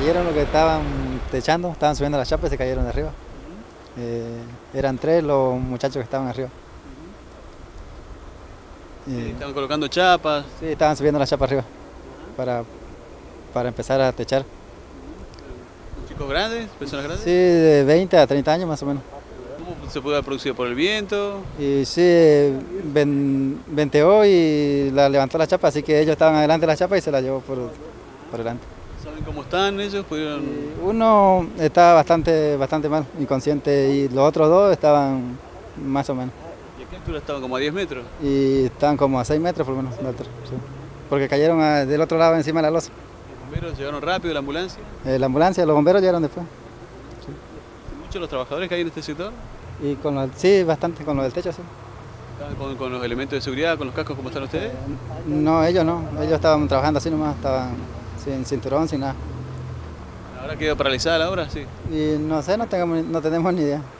cayeron los que estaban techando, estaban subiendo las chapas y se cayeron de arriba. Eran 3 los muchachos que estaban arriba. Estaban colocando chapas. Sí, estaban subiendo las chapas arriba para empezar a techar. ¿Chicos grandes? ¿Personas grandes? Sí, de 20 a 30 años más o menos. ¿Cómo se puede haber producido? ¿Por el viento? Y sí, venteó y la levantó la chapa, así que ellos estaban adelante de la chapa y se la llevó por delante. ¿Saben cómo están ellos? ¿Pudieron...? Uno estaba bastante mal, inconsciente, y los otros 2 estaban más o menos. ¿Y a qué altura estaban? ¿Como a 10 metros? Y estaban como a 6 metros por lo menos de altura, sí. Porque cayeron del otro lado encima de la losa. ¿Los bomberos llegaron rápido, la ambulancia? La ambulancia, los bomberos llegaron después. ¿Muchos los trabajadores que hay en este sector? Y sí, bastante con lo del techo, sí. ¿Estaban con los elementos de seguridad, con los cascos como están ustedes? No, ellos estaban trabajando así nomás, estaban sin cinturón, sin nada. ¿Ahora quedó paralizada la obra? Sí. Y no sé, no tenemos ni idea.